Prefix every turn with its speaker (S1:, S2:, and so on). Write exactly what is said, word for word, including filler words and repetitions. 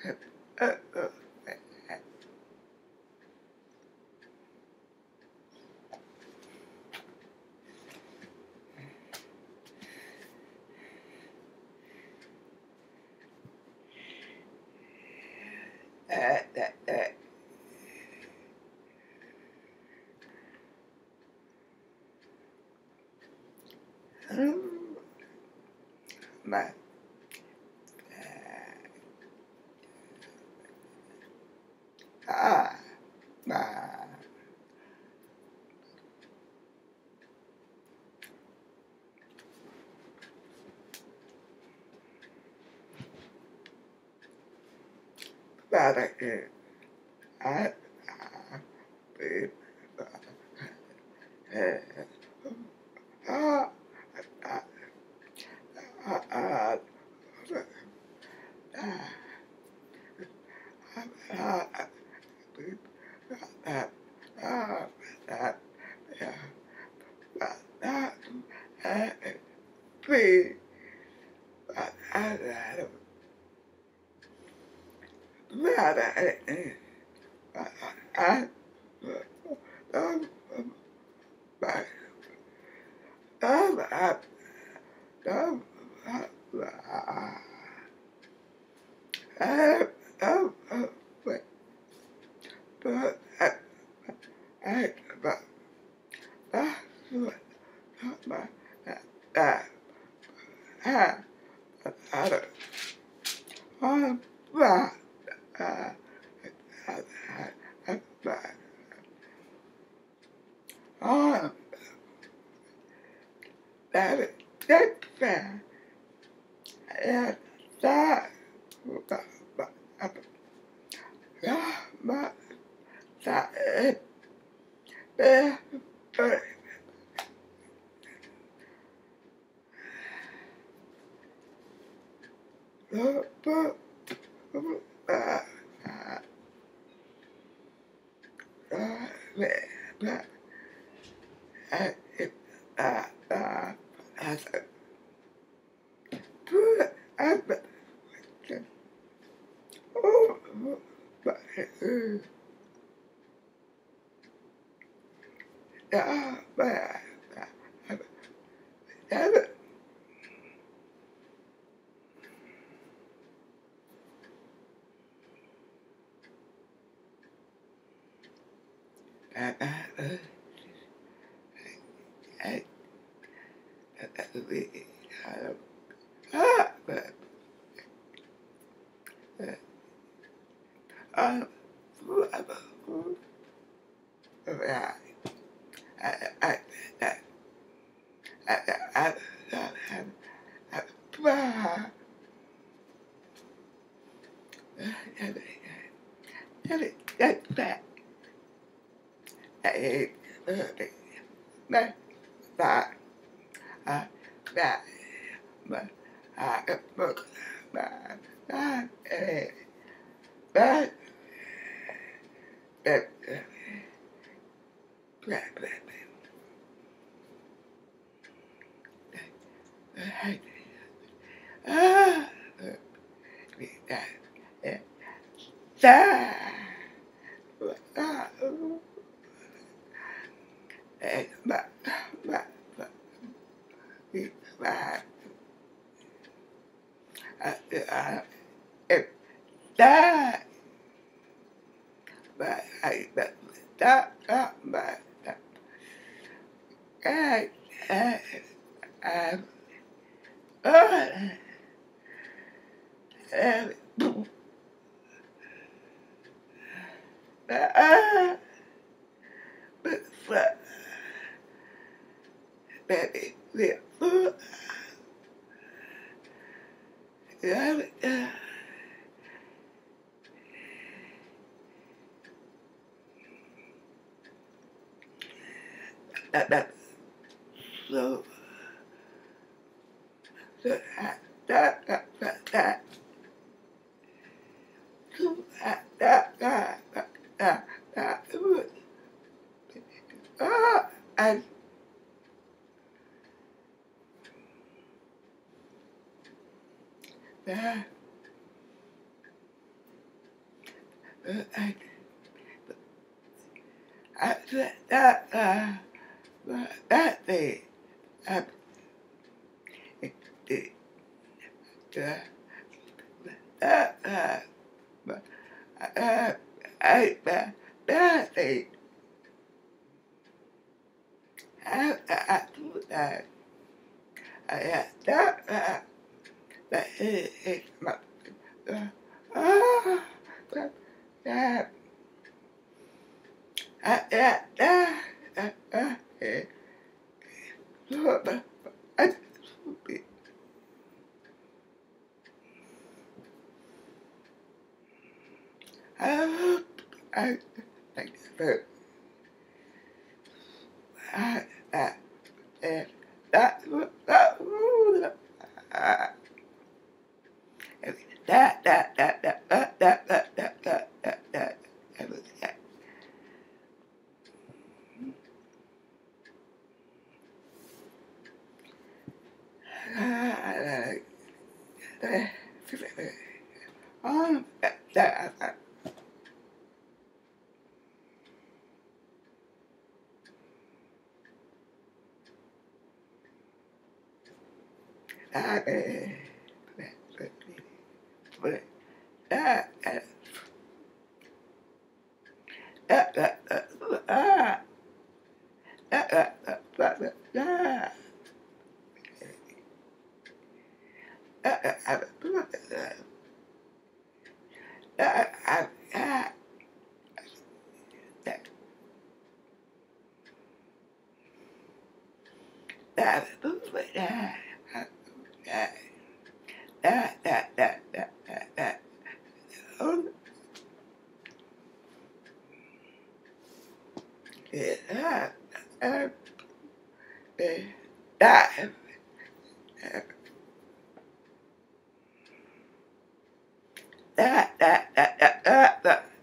S1: mà à mà bà đây à à bị à à à à that that so that that that that that that that that that that ah and that I said that, uh, that day, I, it, it, uh, that, uh, uh, I, that, that day, I, I, do that, I, that, uh, that is, is my, uh, ah, that, that, I, that, that, uh, uh, eh, so, but, I, I, I, thank you very I, I, and that, that, uh, that, that, that, that, that, that, that, that, that, that, that, that, that. Um, that, that, that, that, that, that, that, that, ah, that, that, that, that, that, that. That, that, that, that, that, that, that, that, that, that, that, that, that, that. Oh, yeah, that, that, that, that, that, that, that, that, that.